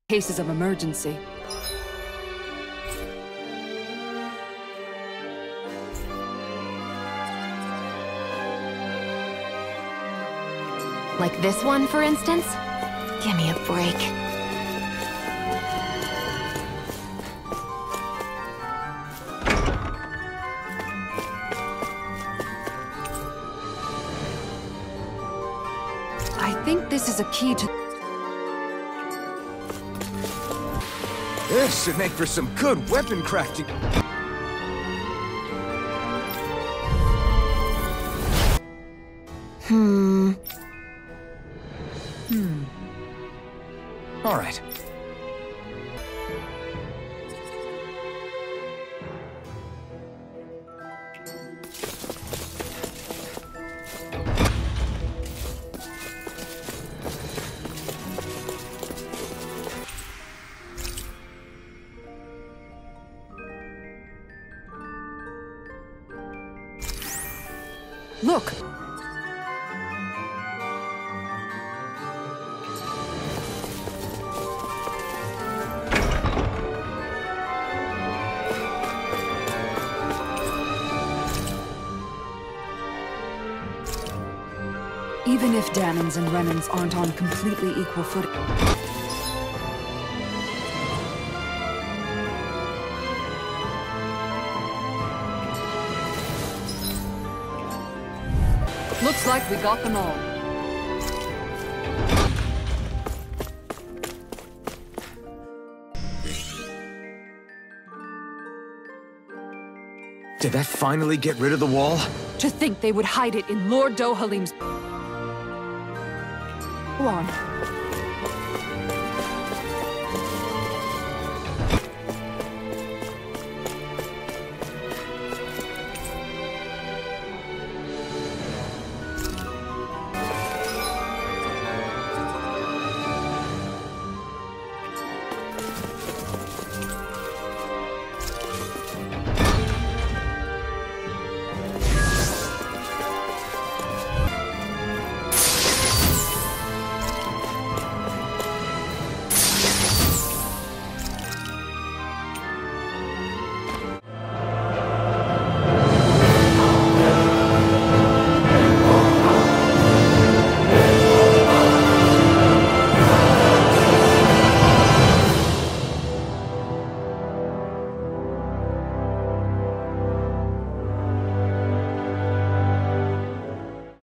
cases of emergency. Like this one, for instance? Give me a break. I think this is a key to... This should make for some good weapon crafting. All right. Look! Even if Danons and Renans aren't on completely equal footing... Looks like we got them all. Did that finally get rid of the wall? To think they would hide it in Lord Dohalim's... Go on.